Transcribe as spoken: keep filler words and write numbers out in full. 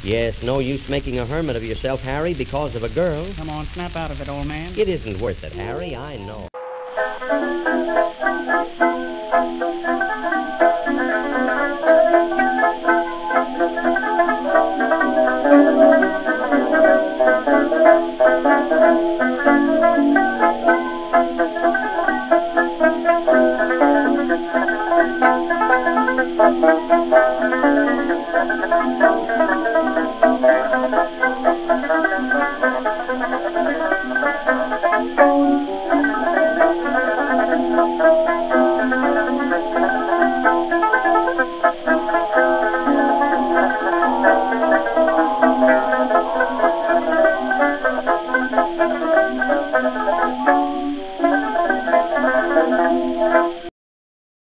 Yes, no use making a hermit of yourself, Harry, because of a girl. Come on, snap out of it, old man. It isn't worth it, Harry, I know. Thank you.